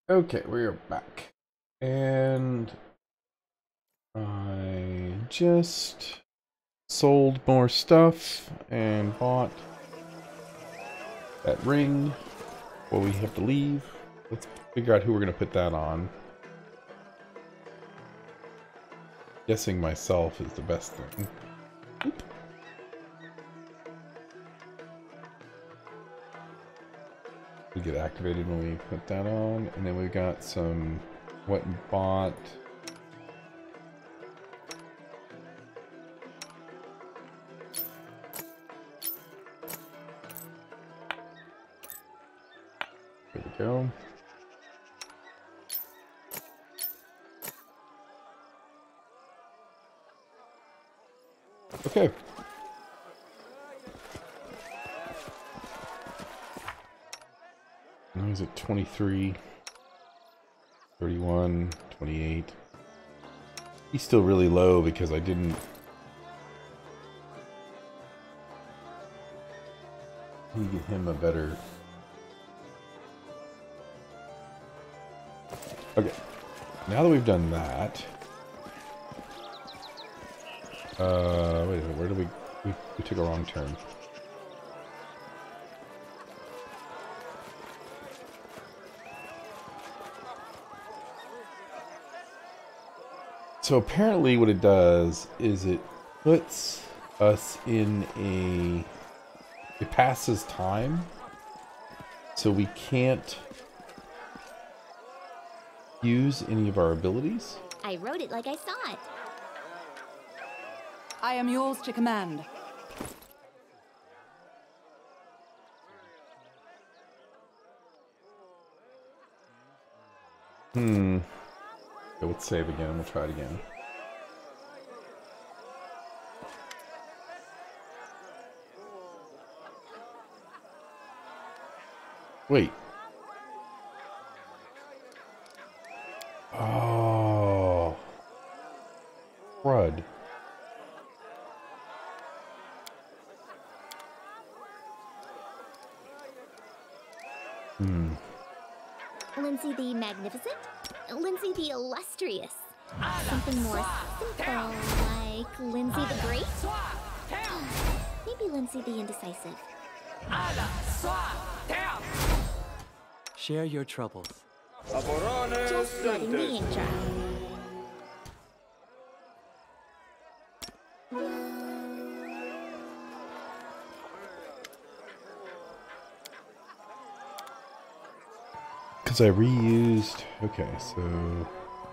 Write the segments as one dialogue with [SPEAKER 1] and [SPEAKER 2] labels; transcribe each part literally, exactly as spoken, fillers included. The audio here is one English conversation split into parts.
[SPEAKER 1] Okay, we are back. And I just sold more stuff and bought that ring. Well, we have to leave. Let's figure out who we're going to put that on. Guessing myself is the best thing. Oop. We get activated when we put that on, and then we've got some went and bought. There we go. Okay. Now he's at twenty-three, thirty-one, twenty-eight. He's still really low because I didn't... Let me get him a better... Okay. Now that we've done that... Uh, wait a minute, where did we... We, we took a wrong turn. So apparently what it does is it puts us in a... It passes time. So we can't use any of our abilities.
[SPEAKER 2] I wrote it like I saw it.
[SPEAKER 3] I am yours to command.
[SPEAKER 1] Hmm. Okay, let's save again. We'll try it again. Wait. Oh. Crud. Hmm.
[SPEAKER 2] Lindsay the Magnificent? Lindsay the Illustrious? Something more simple, like Lindsay the Great? Maybe Lindsay the Indecisive.
[SPEAKER 4] Share your troubles.
[SPEAKER 2] Just letting the ink dry.
[SPEAKER 1] Because I reused... Okay, so...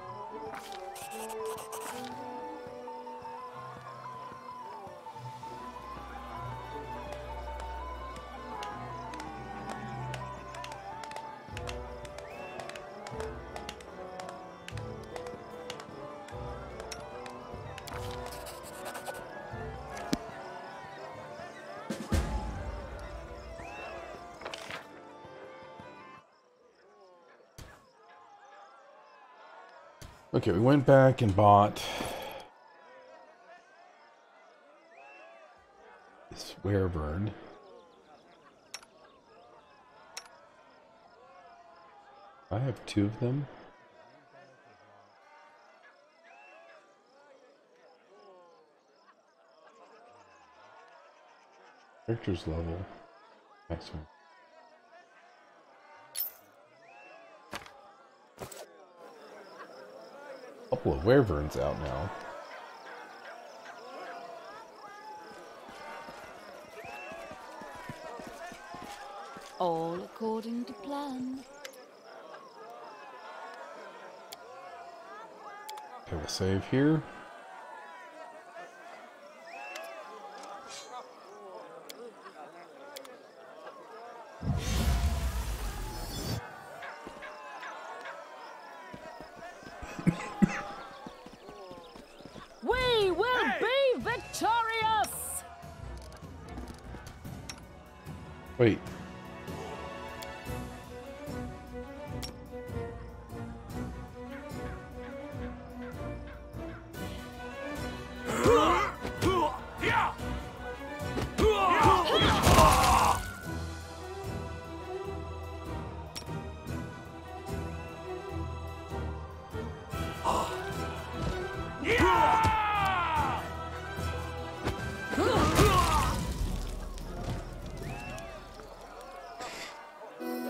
[SPEAKER 1] Okay, we went back and bought this Werebird. I have two of them. Character's level. Maximum. Couple of Wereburns out now.
[SPEAKER 3] All according to plan.
[SPEAKER 1] Okay, we'll save here.
[SPEAKER 3] We will be victorious!
[SPEAKER 1] Wait.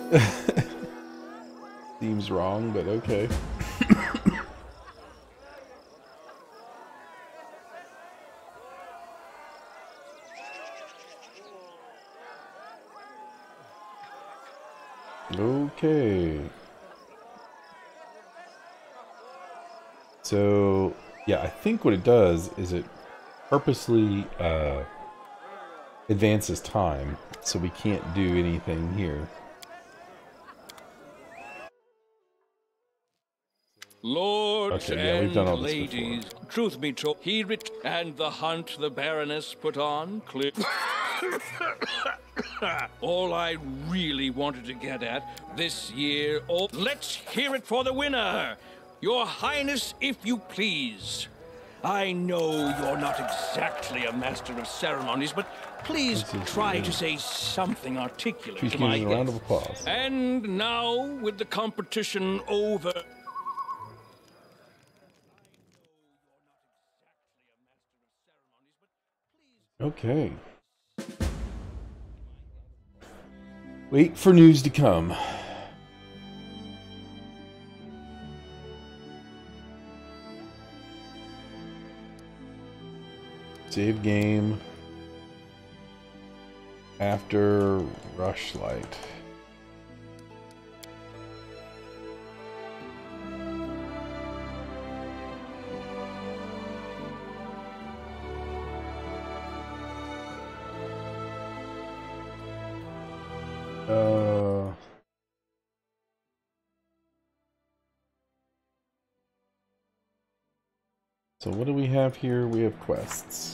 [SPEAKER 1] Seems wrong, but okay. Okay. So, yeah, I think what it does is it purposely uh, advances time, so we can't do anything here.
[SPEAKER 4] Lords
[SPEAKER 1] Okay, yeah, we've done all
[SPEAKER 4] and
[SPEAKER 1] this
[SPEAKER 4] ladies,
[SPEAKER 1] before.
[SPEAKER 4] truth be told, he ret and the hunt the Baroness put on, clear. All I really wanted to get at this year, oh, let's hear it for the winner! Your Highness, if you please. I know you're not exactly a master of ceremonies, but please try to say something articulate
[SPEAKER 1] Please
[SPEAKER 4] to
[SPEAKER 1] give
[SPEAKER 4] my
[SPEAKER 1] us a round of
[SPEAKER 4] guests.
[SPEAKER 1] applause.
[SPEAKER 4] And now, with the competition over...
[SPEAKER 1] Okay. Wait for news to come. Save game after Rushlight. Uh, so what do we have here? We have quests.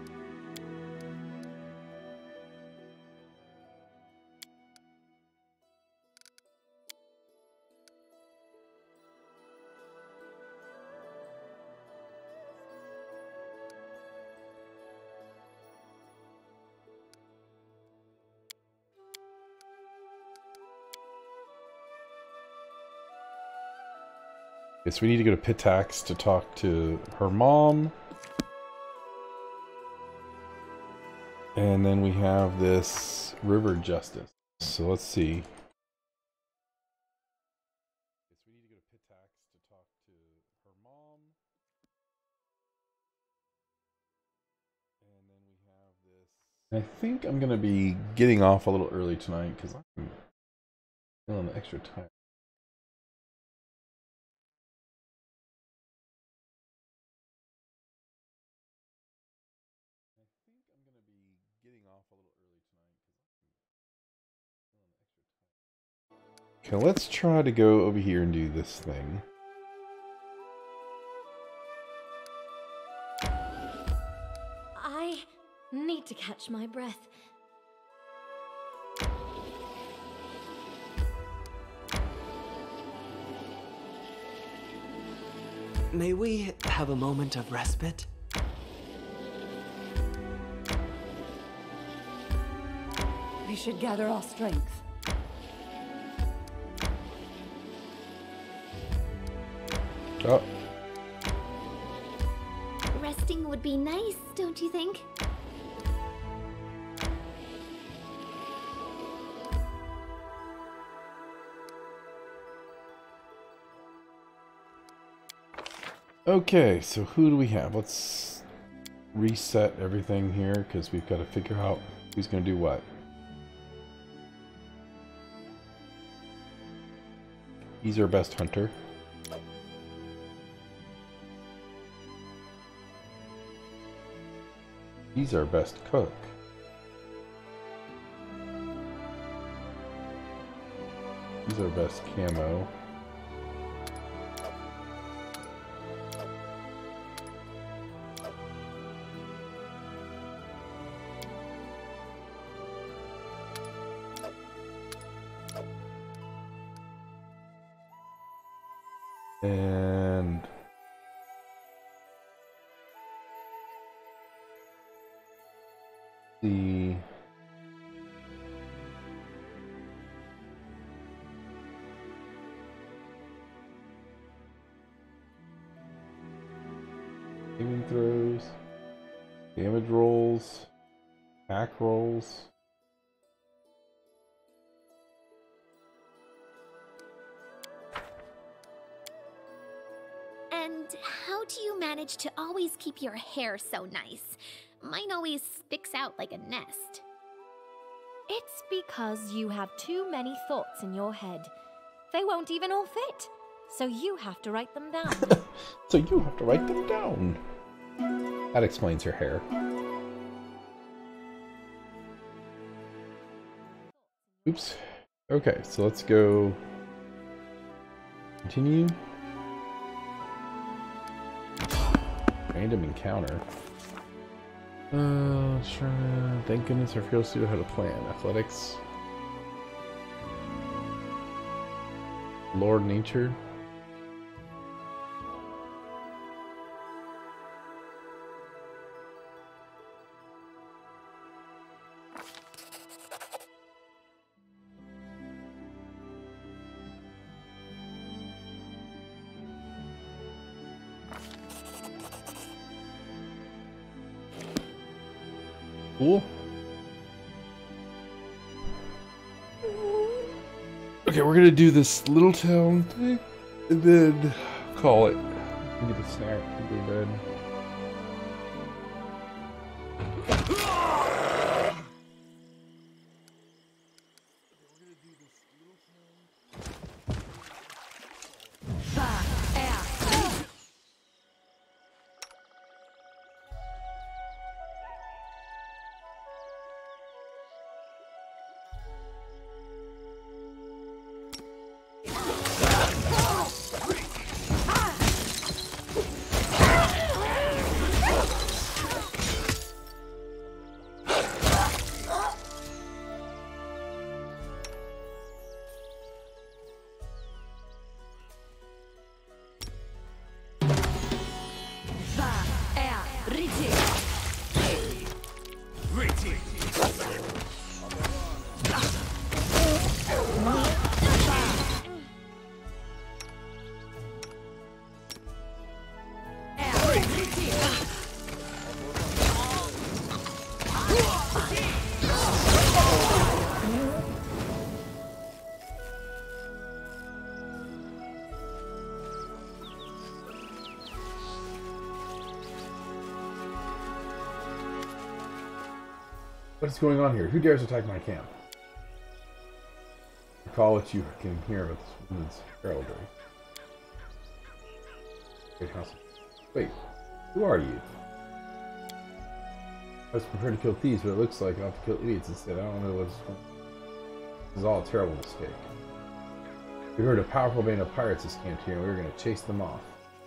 [SPEAKER 1] Okay, so we need to go to Pitax to talk to her mom. And then we have this River Justice. So let's see. So we need to go to Pitax to talk to her mom. And then we have this. I think I'm going to be getting off a little early tonight because I'm feeling extra tired. Okay, let's try to go over here and do this thing.
[SPEAKER 2] I need to catch my breath.
[SPEAKER 5] May we have a moment of respite?
[SPEAKER 3] We should gather our strength.
[SPEAKER 1] Oh.
[SPEAKER 2] Resting would be nice, don't you think?
[SPEAKER 1] Okay, so who do we have? Let's reset everything here because we've got to figure out who's going to do what. He's our best hunter. He's our best cook. He's our best camo. And the saving throws, damage rolls, attack rolls.
[SPEAKER 6] how do you manage to always keep your hair so nice? Mine always sticks out like a nest.
[SPEAKER 2] It's because you have too many thoughts in your head. They won't even all fit, so you have to write them down.
[SPEAKER 1] So you have to write them down. That explains her hair. Oops. Okay, so let's go. Continue. Random encounter. Uh, let's try to... Thank goodness our field student had a plan. Athletics. Lord Nature. Cool. Okay, we're gonna do this little town thing and then call it. Get a snack and go to bed. What is going on here? Who dares attack my camp? Recall what you can hear about this woman's heraldry. Great house. Wait, who are you? I was prepared to kill thieves, but it looks like I'll have to kill idiots instead. I don't know what's going on. This is all a terrible mistake. We heard a powerful band of pirates has camped here, and we were going to chase them off.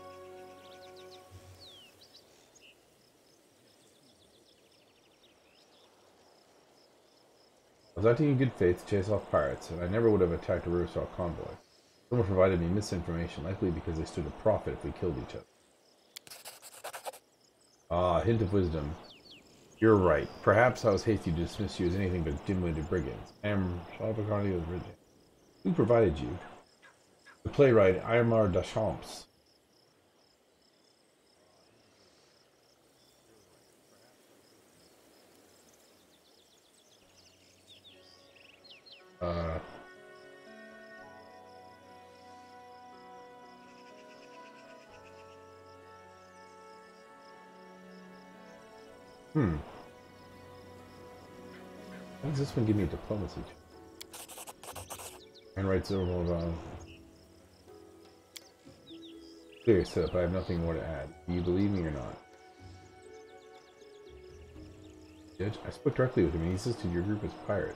[SPEAKER 1] I was acting in good faith to chase off pirates, and I never would have attacked a Riverstall convoy. Someone provided me misinformation, likely because they stood to profit if we killed each other. Ah, hint of wisdom. You're right. Perhaps I was hasty to dismiss you as anything but dim-witted brigands. I am Shalbacardi of Virgin. Who provided you? The playwright Aymar Deschamps. Uh... Hmm. How does this one give me a diplomacy? And writes over uh, clear setup, I have nothing more to add. Do you believe me or not? Judge, I spoke directly with him and he insisted your group is pirates.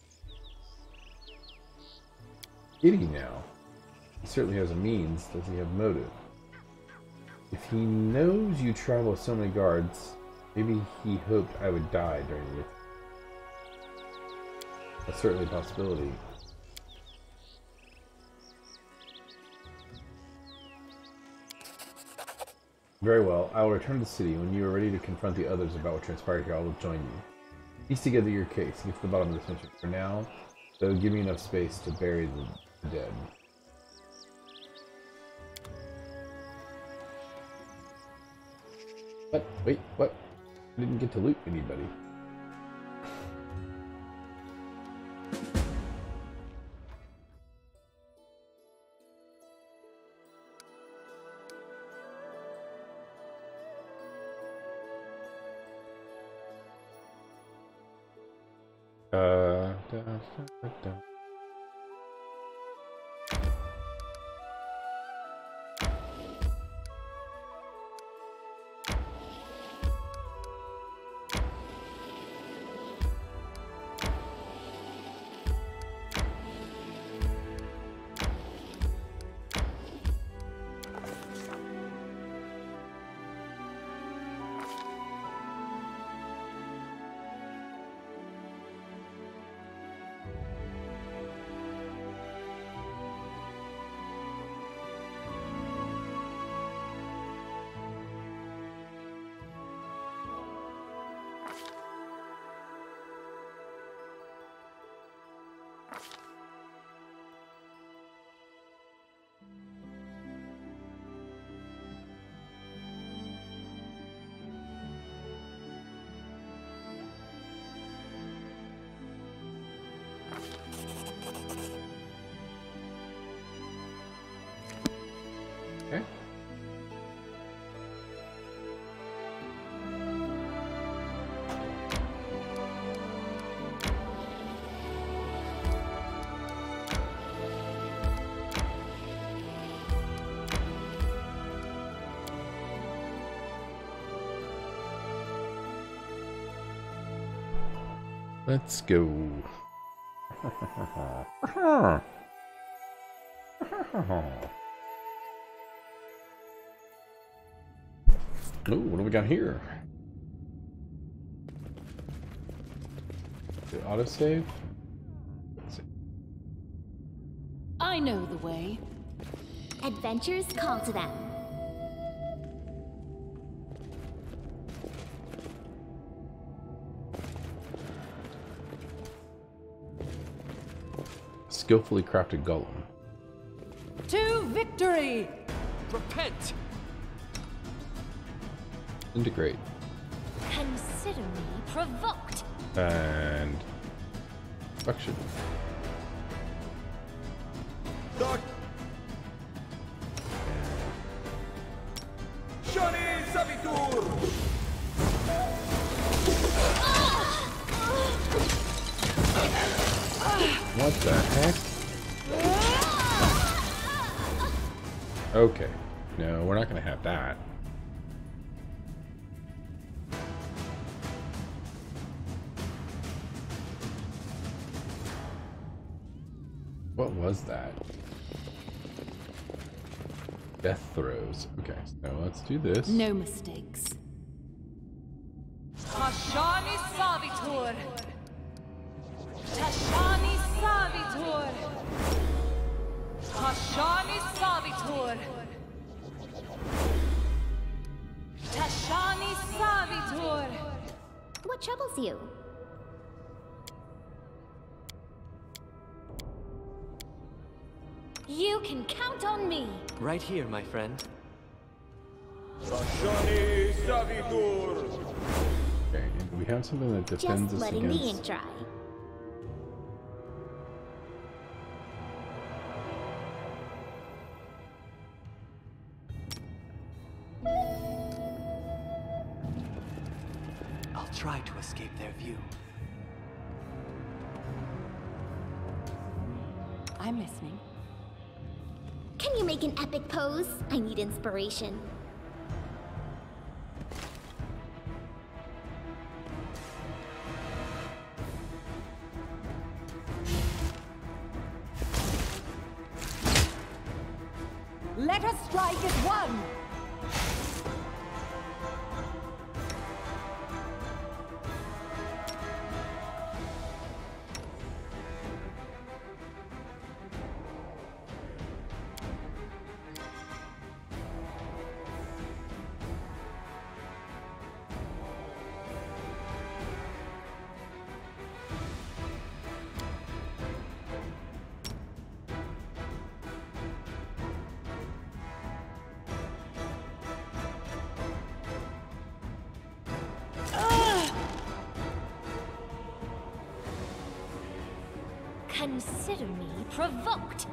[SPEAKER 1] Did he now? He certainly has a means. Does he have motive? If he knows you travel with so many guards, maybe he hoped I would die during the... That's certainly a possibility. Very well, I will return to the city. When you are ready to confront the others about what transpired here, I will join you. Piece together your case. Get to the bottom of this mission. For now, though, give me enough space to bury the dead. What? Wait, what? I didn't get to loot anybody. da, da, da. Okay. Let's go. Ooh, what do we got here? The autosave? Let's see.
[SPEAKER 3] I know the way.
[SPEAKER 6] Adventures call to them.
[SPEAKER 1] Skillfully crafted golem.
[SPEAKER 3] To victory!
[SPEAKER 5] Repent!
[SPEAKER 1] Integrate.
[SPEAKER 2] Consider me provoked.
[SPEAKER 1] And action.
[SPEAKER 7] Doc. Johnny Savitur!
[SPEAKER 1] What the heck? Okay. No, we're not gonna have that. What was that? Death throws. Okay, so let's do this.
[SPEAKER 3] No mistakes. Tashani Savitur! Tashani Savitur! Tashani Savitur! Tashani Savitur!
[SPEAKER 6] What troubles you?
[SPEAKER 2] You can count on me.
[SPEAKER 5] Right here, my friend.
[SPEAKER 7] Johnny Savitur!
[SPEAKER 1] Okay, and do we have something that defends
[SPEAKER 6] Just
[SPEAKER 1] us
[SPEAKER 6] letting the ink
[SPEAKER 1] against?
[SPEAKER 6] dry.
[SPEAKER 5] I'll try to escape their view.
[SPEAKER 3] I'm listening.
[SPEAKER 6] Can you make an epic pose? I need inspiration.
[SPEAKER 3] Let us strike as one!
[SPEAKER 2] Consider me provoked.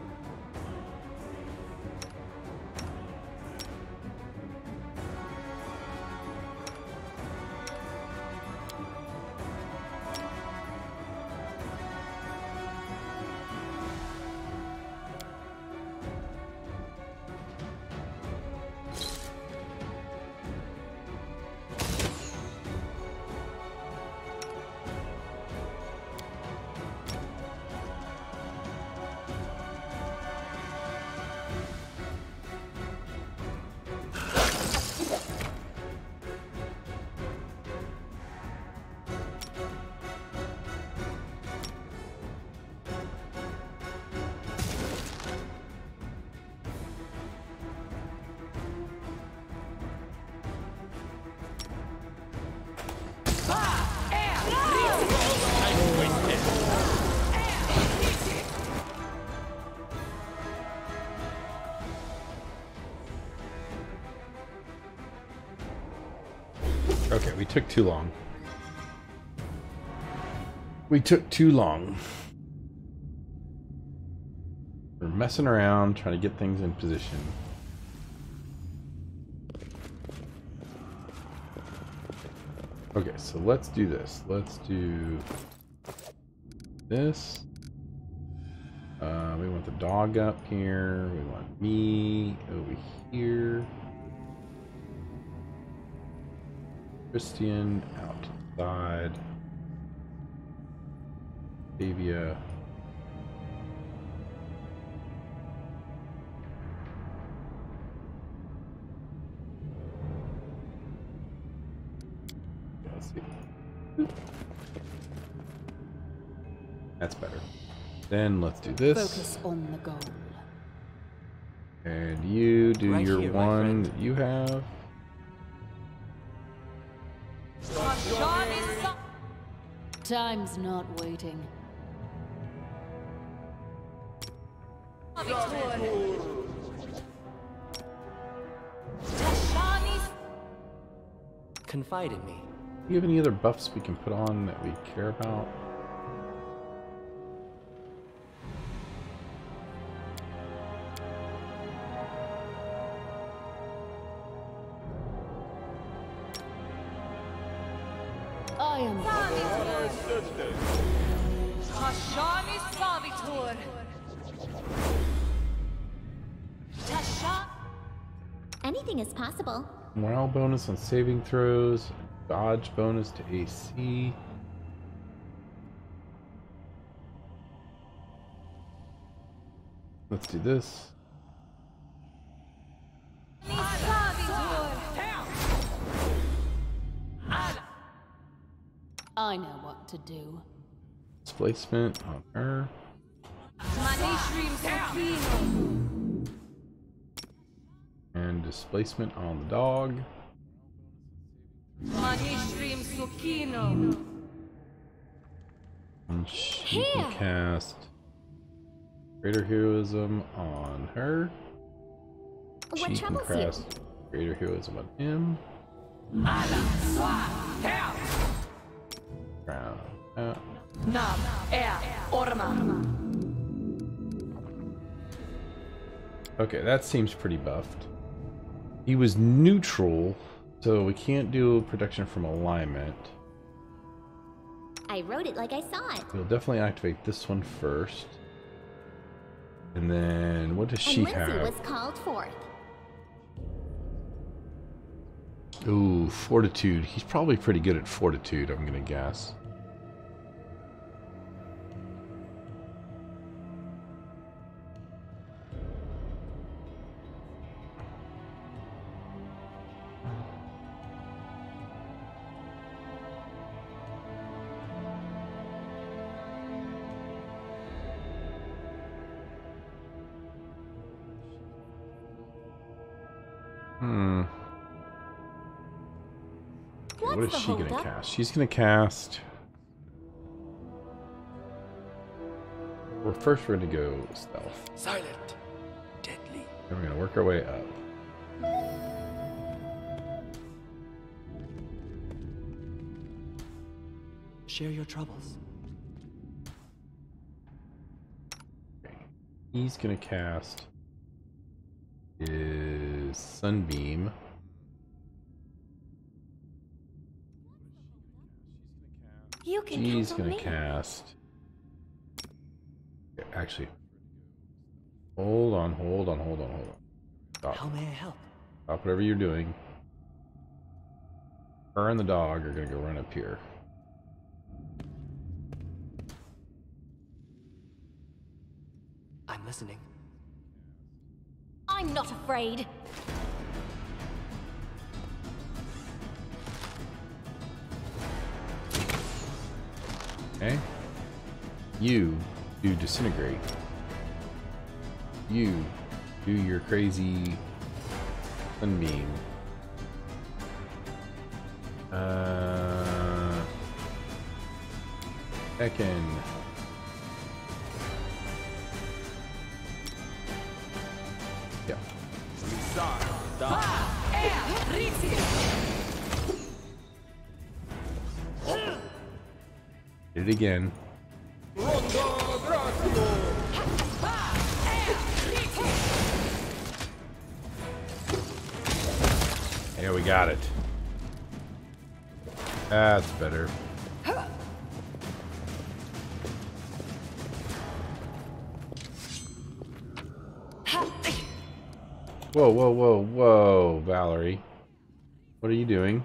[SPEAKER 1] Okay, we took too long. We took too long. We're messing around, trying to get things in position. Okay, so let's do this. Let's do this. Uh, we want the dog up here. We want me over here. Christian outside. Avia. Let's see. That's better. Then let's do this.
[SPEAKER 3] Focus on the goal.
[SPEAKER 1] And you do
[SPEAKER 5] Right
[SPEAKER 1] your
[SPEAKER 5] here, my
[SPEAKER 1] one
[SPEAKER 5] friend.
[SPEAKER 1] that you have.
[SPEAKER 3] Time's not waiting.
[SPEAKER 5] Confide in me.
[SPEAKER 1] Do you have any other buffs we can put on that we care about?
[SPEAKER 3] I am
[SPEAKER 6] Anything is possible.
[SPEAKER 1] Morale bonus on saving throws. Dodge bonus to A C. Let's do this.
[SPEAKER 3] I know what to do.
[SPEAKER 1] Displacement on her. And displacement on the dog. And she can cast Greater Heroism on her.
[SPEAKER 6] What
[SPEAKER 1] She can
[SPEAKER 6] troubles you?
[SPEAKER 1] cast Greater Heroism on him. Round out. Okay, that seems pretty buffed. He was neutral, so we can't do protection from alignment.
[SPEAKER 6] I wrote it like I saw it.
[SPEAKER 1] We'll definitely activate this one first. And then, what does she
[SPEAKER 6] and Lindsay
[SPEAKER 1] have?
[SPEAKER 6] was called forth.
[SPEAKER 1] Ooh, Fortitude. He's probably pretty good at Fortitude, I'm gonna guess. Hmm. Okay, what is
[SPEAKER 2] the
[SPEAKER 1] she gonna
[SPEAKER 2] holdup?
[SPEAKER 1] cast? She's gonna cast. Well, first we're gonna go stealth.
[SPEAKER 5] Silent. Deadly.
[SPEAKER 1] Then we're gonna work our way up.
[SPEAKER 5] Share your troubles.
[SPEAKER 1] He's gonna cast his Sunbeam.
[SPEAKER 2] You can
[SPEAKER 1] He's
[SPEAKER 2] count on
[SPEAKER 1] gonna
[SPEAKER 2] me.
[SPEAKER 1] cast. Actually, hold on, hold on, hold on, hold on. Stop.
[SPEAKER 5] How may I help?
[SPEAKER 1] Stop whatever you're doing. Her and the dog are gonna go run up here.
[SPEAKER 5] I'm listening.
[SPEAKER 2] I'm not afraid.
[SPEAKER 1] Okay. You do disintegrate. You do your crazy sunbeam. Uh, Ekin. Yeah. it again. Yeah, we got it. That's better. Whoa, whoa, whoa, whoa, Valerie. What are you doing?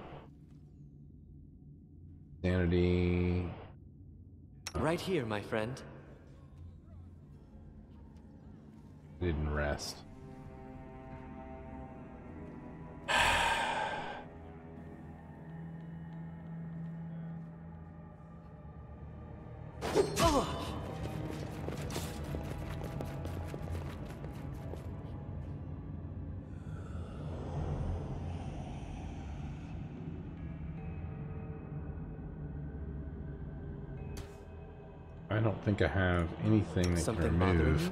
[SPEAKER 1] Sanity.
[SPEAKER 5] Right here, my friend.
[SPEAKER 1] Didn't rest. I don't think I have anything that
[SPEAKER 5] Something
[SPEAKER 1] can
[SPEAKER 5] bothering
[SPEAKER 1] remove.
[SPEAKER 5] you?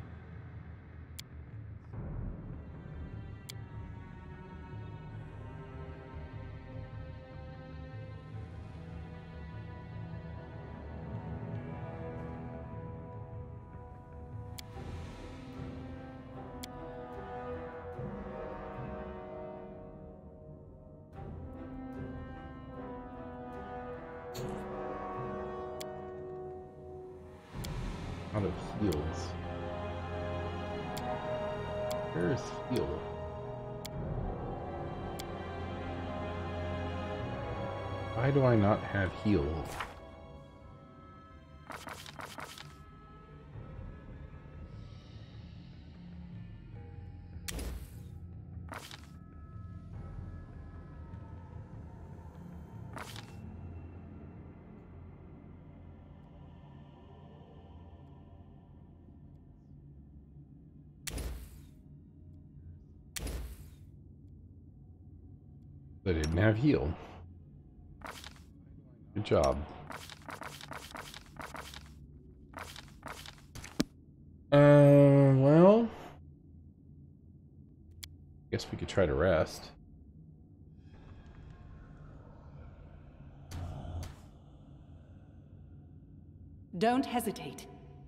[SPEAKER 1] Out of heals. Where's heal? Why do I not have heal? I didn't have heal. Good job. Uh, well, guess we could try to rest.
[SPEAKER 8] Don't hesitate.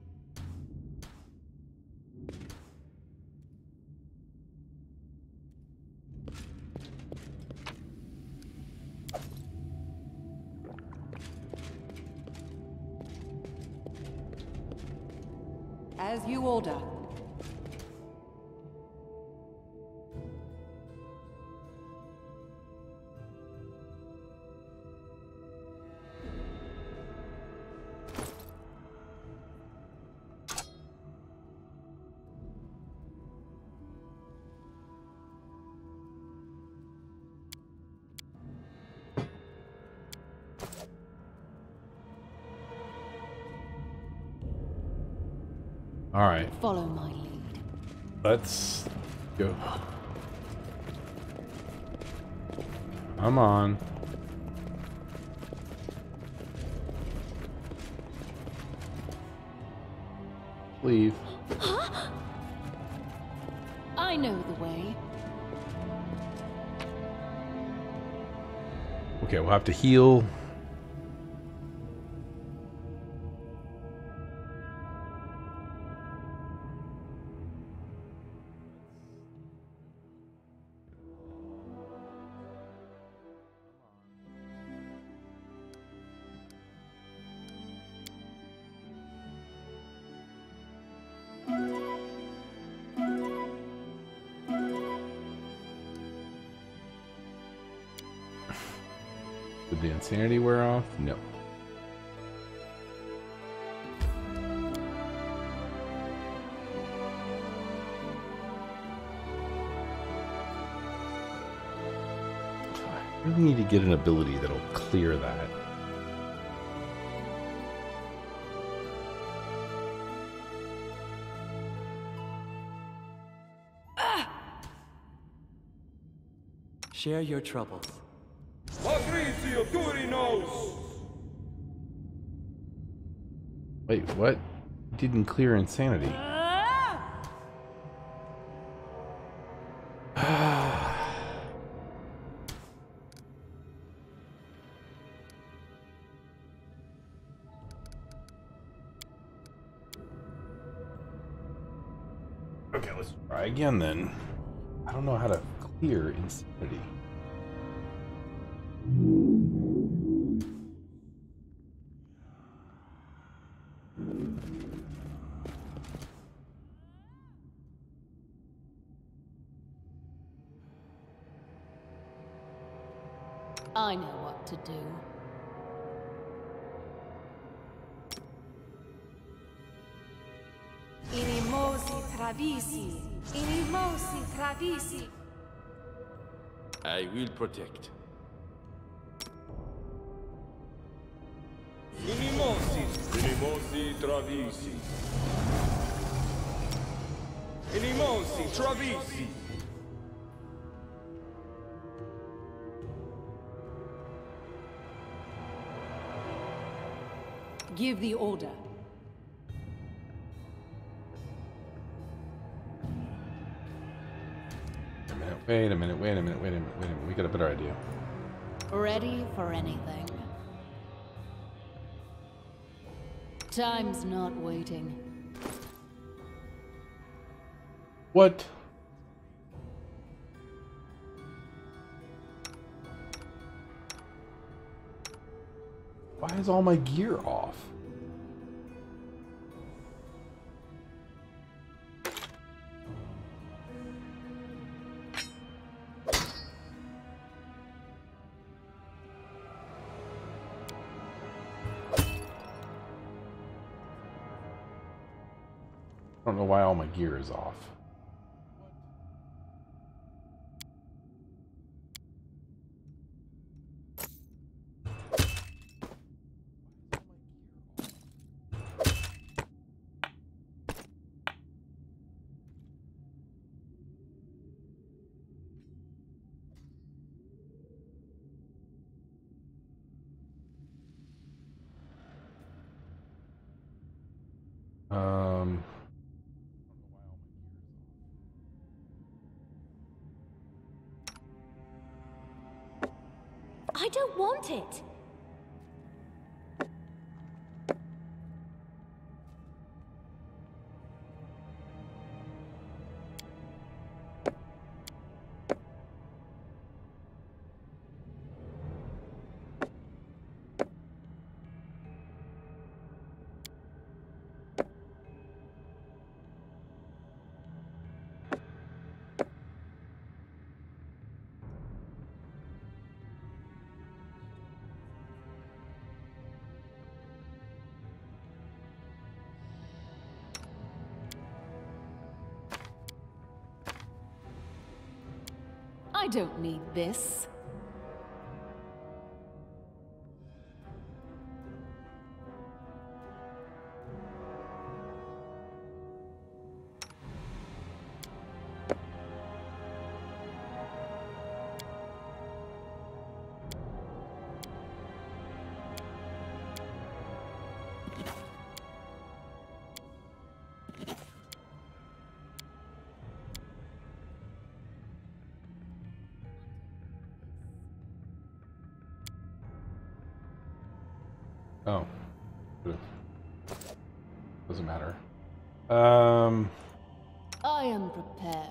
[SPEAKER 8] As you order.
[SPEAKER 1] All right,
[SPEAKER 3] Follow my lead.
[SPEAKER 1] let's go. Come on. Leave.
[SPEAKER 3] I know the way.
[SPEAKER 1] Okay, we'll have to heal. Did the insanity wear off? No. I really need to get an ability that'll clear that.
[SPEAKER 5] Share your troubles.
[SPEAKER 7] Patrizio Turinos!
[SPEAKER 1] Wait, what? Didn't clear insanity. Okay, let's try again then. I don't know how to clear insanity.
[SPEAKER 3] I know what to do.
[SPEAKER 8] Inimosi travisi. Inimosi travisi.
[SPEAKER 9] I will protect.
[SPEAKER 7] Inimosi, Inimosi Travisi. Inimosi Travisi.
[SPEAKER 8] Give the order.
[SPEAKER 1] Wait a minute, wait a minute, wait a minute, wait a minute. We got a better idea.
[SPEAKER 3] Ready for anything. Time's not waiting.
[SPEAKER 1] What? Why is all my gear off? I don't know why all my gear is off. Um...
[SPEAKER 2] I don't want it.
[SPEAKER 3] I don't need this.
[SPEAKER 1] Oh. Doesn't matter. Um...
[SPEAKER 3] I am prepared.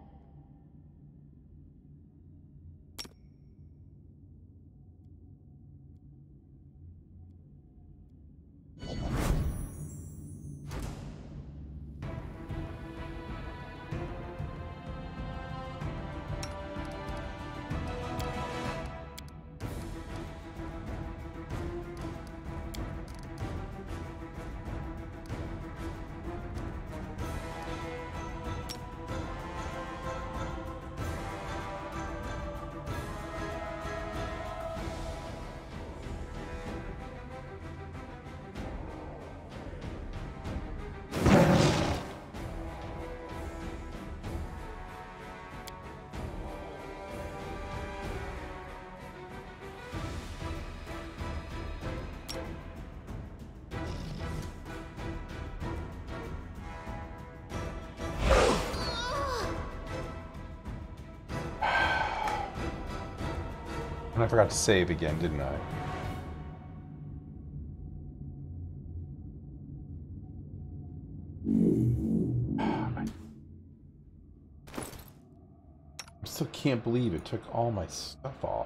[SPEAKER 1] And I forgot to save again, didn't I? still can't believe it took all my stuff off.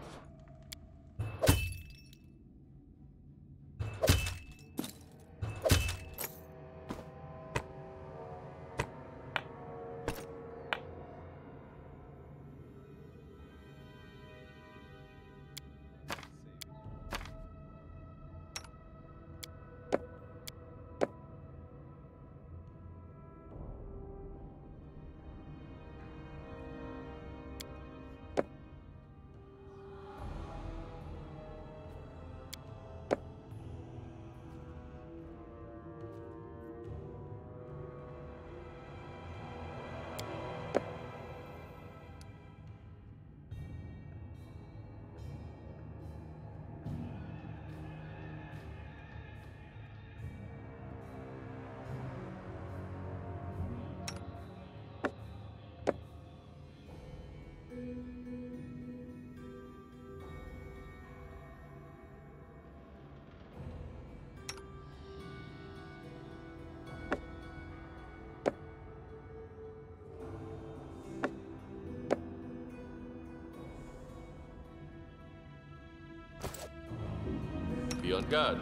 [SPEAKER 9] Be on guard.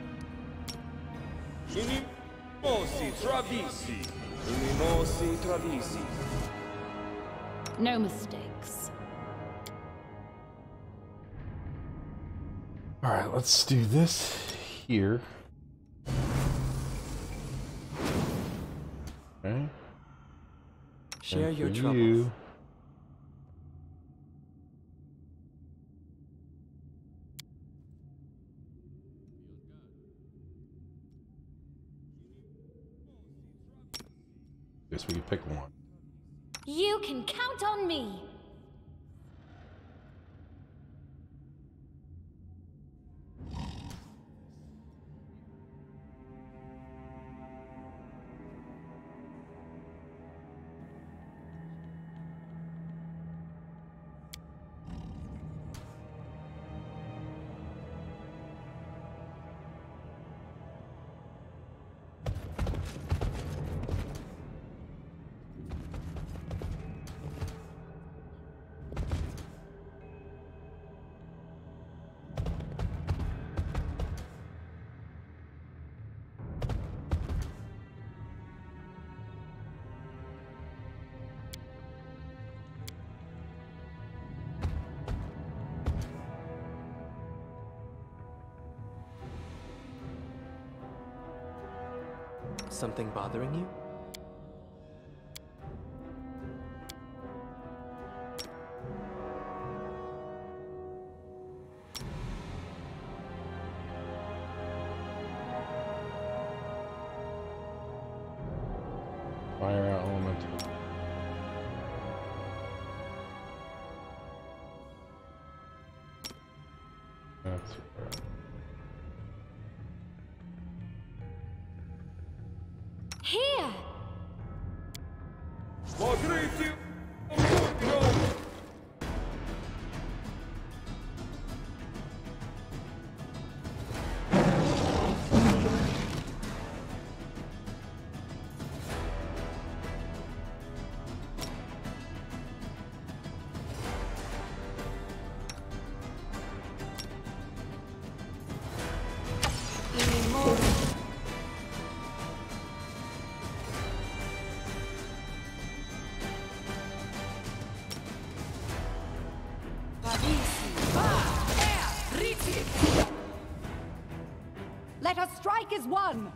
[SPEAKER 7] Inimosi travisi. Inimosi travisi.
[SPEAKER 3] No mistakes.
[SPEAKER 1] Alright, let's do this here. Okay.
[SPEAKER 5] Share
[SPEAKER 1] And
[SPEAKER 5] your
[SPEAKER 1] for
[SPEAKER 5] troubles.
[SPEAKER 1] you. Guess we can pick one.
[SPEAKER 2] You can count on me.
[SPEAKER 5] Something bothering you?
[SPEAKER 1] Fire out element. That's right.
[SPEAKER 2] Here!
[SPEAKER 7] Смотрите!
[SPEAKER 8] Let us strike as one!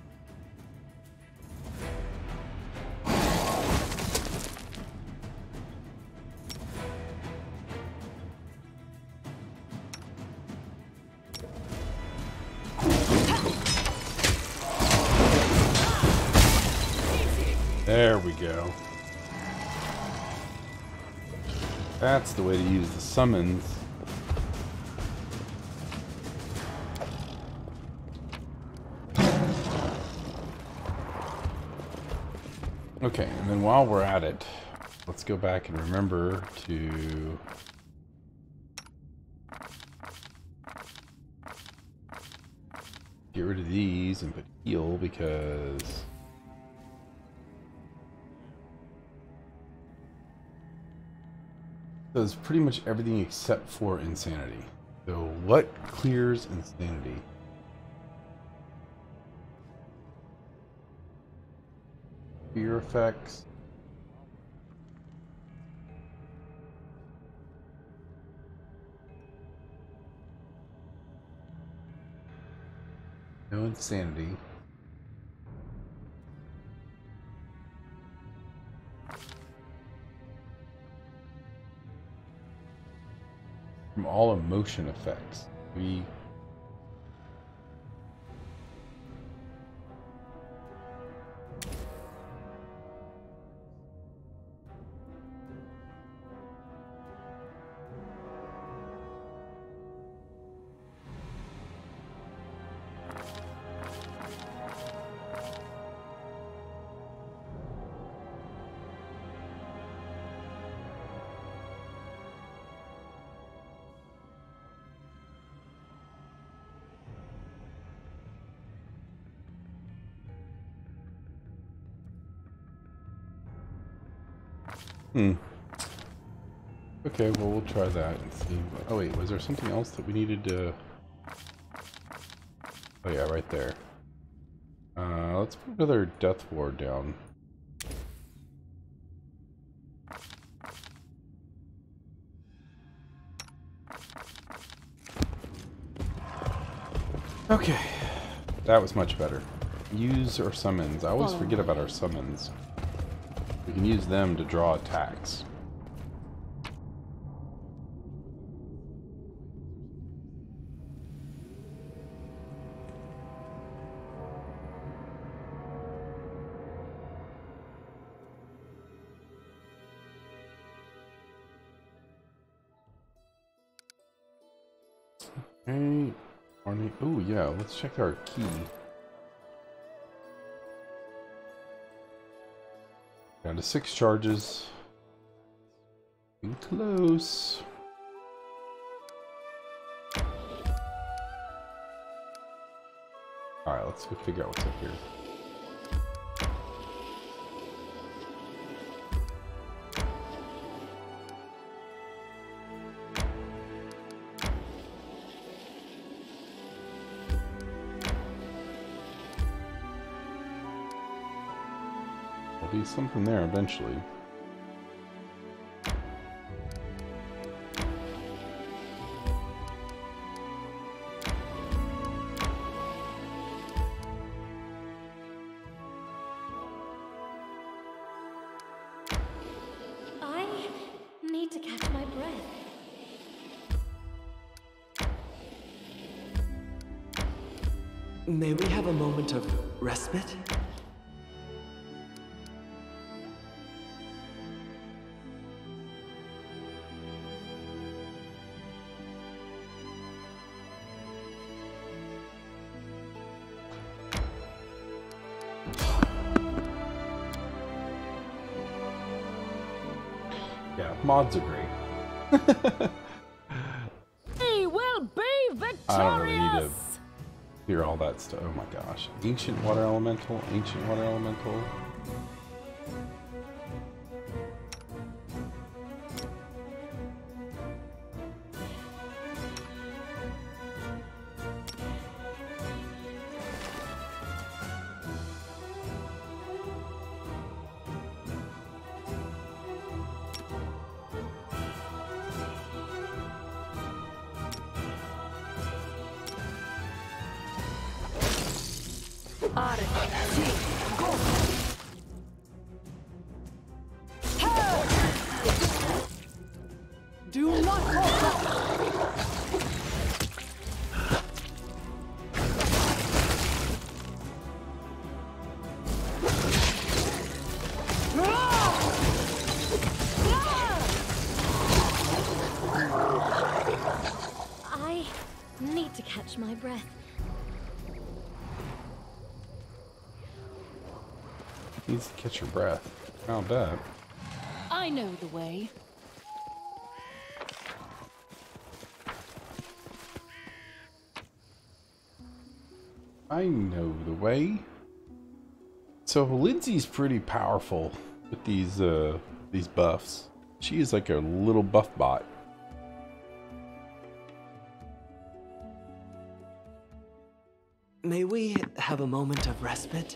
[SPEAKER 1] There we go. That's the way to use the summons. Okay, and then while we're at it, let's go back and remember to get rid of these and put heal, because does pretty much everything except for insanity. So what clears insanity? Fear effects. No insanity. From all emotion effects. We Hmm. Okay, well, we'll try that and see. Oh, wait, was there something else that we needed to... Oh, yeah, right there. Uh, let's put another Death Ward down. Okay. That was much better. Use our summons. I always forget about our summons. We can use them to draw attacks. Okay. Oh yeah, let's check our key. Down to six charges. Getting close. Alright, let's go figure out what's up here. There'll be something there eventually.
[SPEAKER 2] I need to catch my breath.
[SPEAKER 5] May we have a moment of respite?
[SPEAKER 1] Yeah, mods are great.
[SPEAKER 3] We will be victorious!
[SPEAKER 1] I don't really need to hear all that stuff. Oh my gosh. Ancient water elemental, ancient water elemental.
[SPEAKER 8] Do not hold up.
[SPEAKER 2] I need to catch my breath.
[SPEAKER 1] Needs to catch your breath. I'll bet.
[SPEAKER 3] I know the way.
[SPEAKER 1] I know the way. So Lindsay's pretty powerful with these uh these buffs. She is like a little buff bot.
[SPEAKER 5] May we have a moment of respite?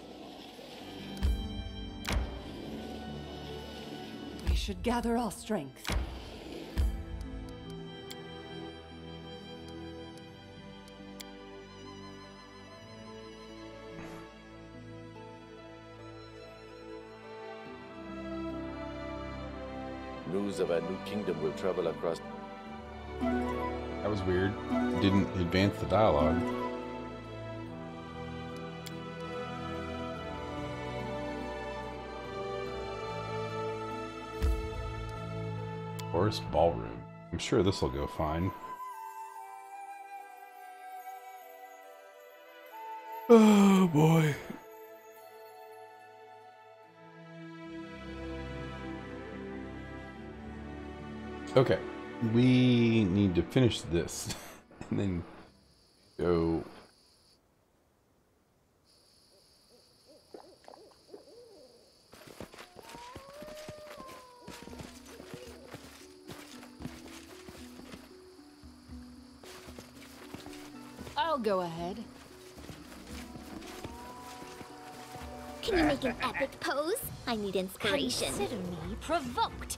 [SPEAKER 8] We should gather our strength.
[SPEAKER 9] News of a new kingdom will travel across.
[SPEAKER 1] That was weird. Didn't advance the dialogue. Forest Ballroom. I'm sure this will go fine. Oh boy. Okay, we need to finish this and then go.
[SPEAKER 3] I'll go ahead.
[SPEAKER 6] Can you make an epic pose? I need inspiration.
[SPEAKER 2] Consider me provoked.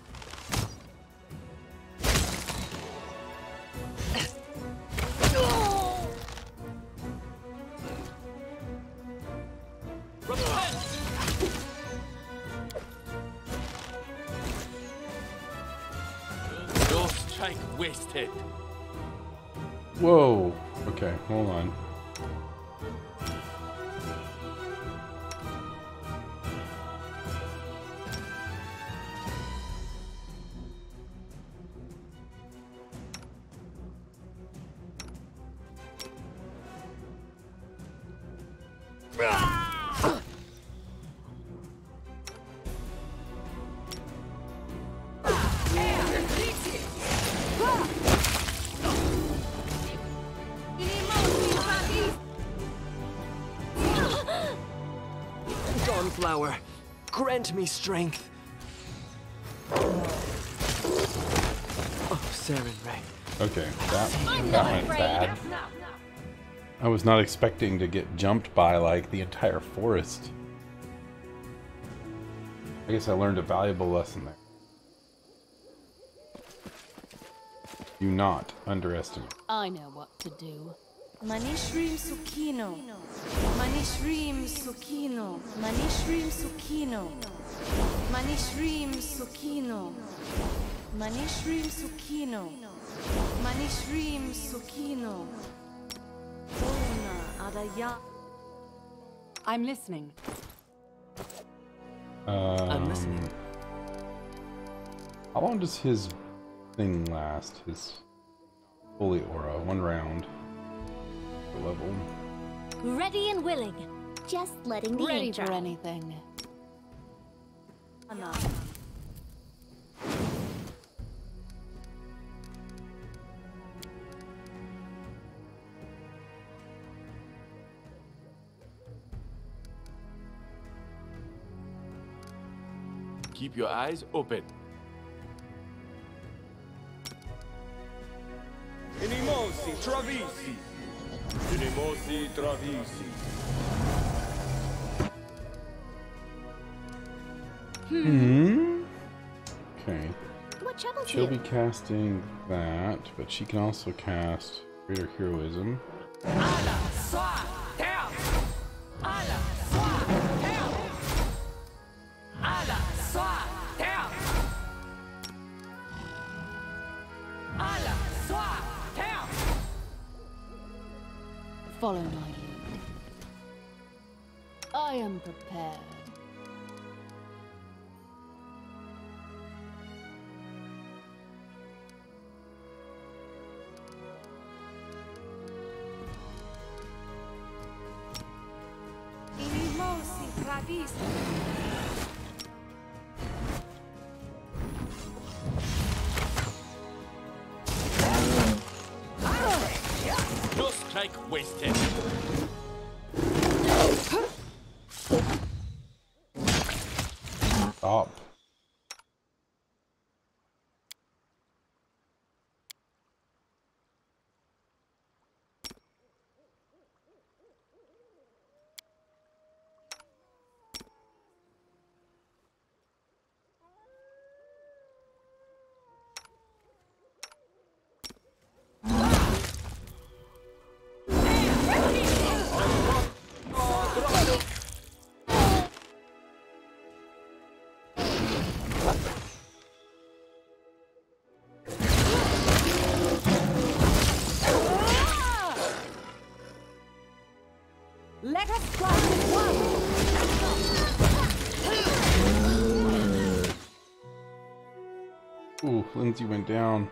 [SPEAKER 9] No strike wasted.
[SPEAKER 1] Whoa. Okay, hold on.
[SPEAKER 5] Dawnflower, grant me strength. Oh, Saren Ray.
[SPEAKER 1] Okay, that, that went bad. I was not expecting to get jumped by like the entire forest. I guess I learned a valuable lesson there. Do not underestimate.
[SPEAKER 3] I know what to do.
[SPEAKER 10] Manishrim Sukino. Manishrim Sukino. Manishrim Sukino. Manishrim Sukino. Manishrim Sukino. Manishrim Sukino. Ona Adaya.
[SPEAKER 8] I'm listening.
[SPEAKER 1] Um,
[SPEAKER 5] I'm listening.
[SPEAKER 1] How long does his thing last? His holy aura, one round. Level.
[SPEAKER 2] Ready and willing.
[SPEAKER 6] Just letting the
[SPEAKER 3] Ready
[SPEAKER 6] ink
[SPEAKER 3] for
[SPEAKER 6] dry.
[SPEAKER 3] anything.
[SPEAKER 10] Ana.
[SPEAKER 9] Keep your eyes open.
[SPEAKER 7] Inimosi travisi. Inimosi travisi.
[SPEAKER 1] Hmm. Okay.
[SPEAKER 6] What troubles
[SPEAKER 1] She'll
[SPEAKER 6] you?
[SPEAKER 1] be casting that, but she can also cast Greater Heroism.
[SPEAKER 3] Follow my lead. I am prepared.
[SPEAKER 10] Inimosi Travisi.
[SPEAKER 9] No strike wasted.
[SPEAKER 1] Stop. Ooh, Lindsay went down.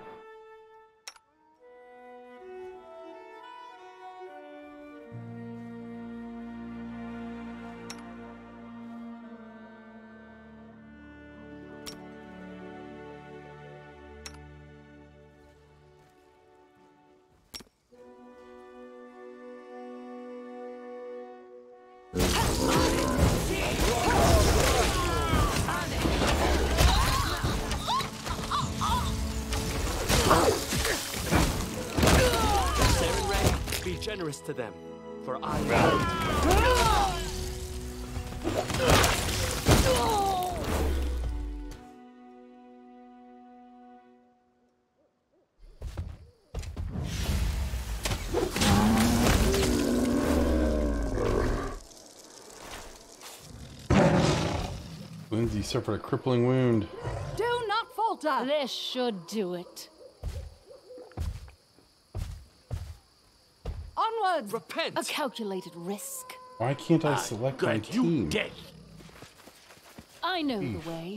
[SPEAKER 5] Be generous to them, for I
[SPEAKER 1] Lindsay suffered a crippling wound.
[SPEAKER 8] Do not falter!
[SPEAKER 3] This should do it.
[SPEAKER 8] Onwards!
[SPEAKER 5] repent.
[SPEAKER 3] A calculated risk.
[SPEAKER 1] Why can't I select my
[SPEAKER 5] Grant you
[SPEAKER 1] team?
[SPEAKER 5] death.
[SPEAKER 3] I know the way.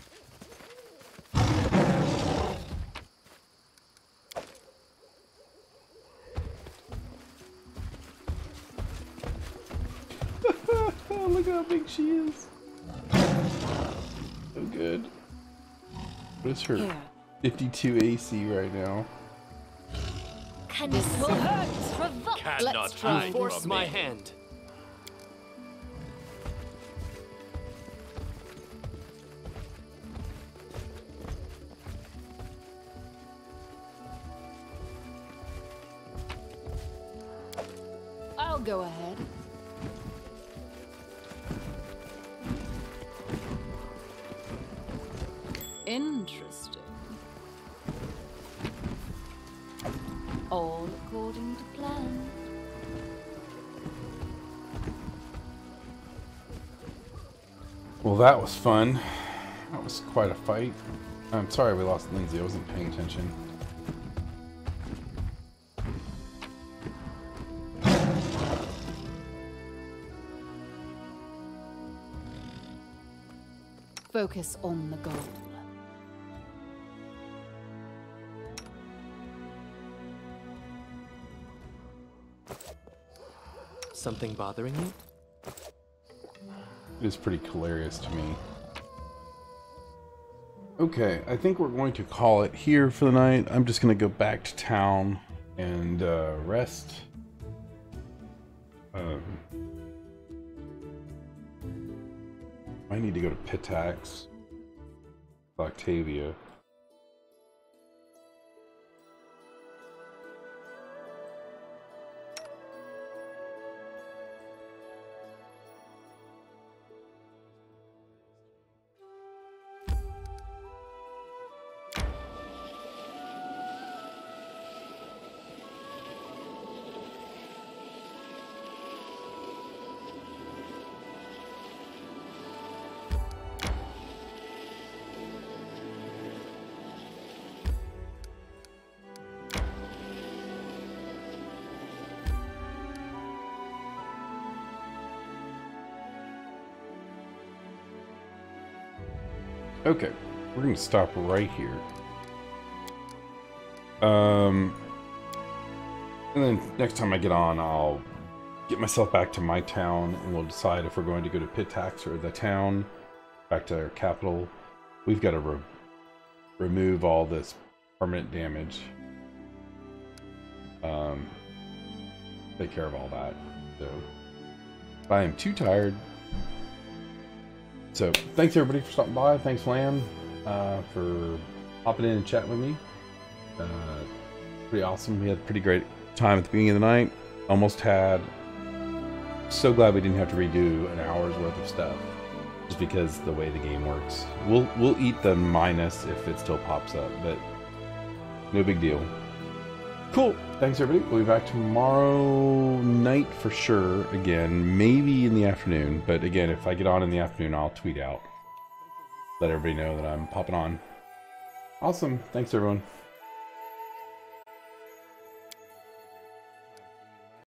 [SPEAKER 1] Look how big she is. So good. What is her
[SPEAKER 3] Here.
[SPEAKER 1] fifty-two A C right now?
[SPEAKER 2] Can
[SPEAKER 3] This will hurt.
[SPEAKER 2] provoke?
[SPEAKER 9] Cannot
[SPEAKER 3] Let's try.
[SPEAKER 9] hide
[SPEAKER 5] Force
[SPEAKER 9] from
[SPEAKER 5] my
[SPEAKER 9] me.
[SPEAKER 5] hand.
[SPEAKER 3] I'll go ahead. Interesting. All according to plan.
[SPEAKER 1] Well, that was fun. That was quite a fight. I'm sorry we lost Lindsay. I wasn't paying attention.
[SPEAKER 3] Focus on the goal.
[SPEAKER 5] Something bothering you?
[SPEAKER 1] It is pretty hilarious to me. Okay, I think we're going to call it here for the night. I'm just going to go back to town and uh, rest. Um, I need to go to Pitax, Octavia. Okay, we're gonna stop right here. Um, and then next time I get on, I'll get myself back to my town, and we'll decide if we're going to go to Pitax or the town, back to our capital. We've got to re remove all this permanent damage. Um, take care of all that. So, if I am too tired. So, thanks everybody for stopping by. Thanks, Lamb, uh, for hopping in and chatting with me. Uh, pretty awesome. We had a pretty great time at the beginning of the night. Almost had. So glad we didn't have to redo an hour's worth of stuff, just because the way the game works. We'll we'll eat the minus if it still pops up, but no big deal. Cool. Thanks everybody. We'll be back tomorrow night for sure. Again, maybe in the afternoon. But again, if I get on in the afternoon, I'll tweet out. Let everybody know that I'm popping on. Awesome. Thanks everyone.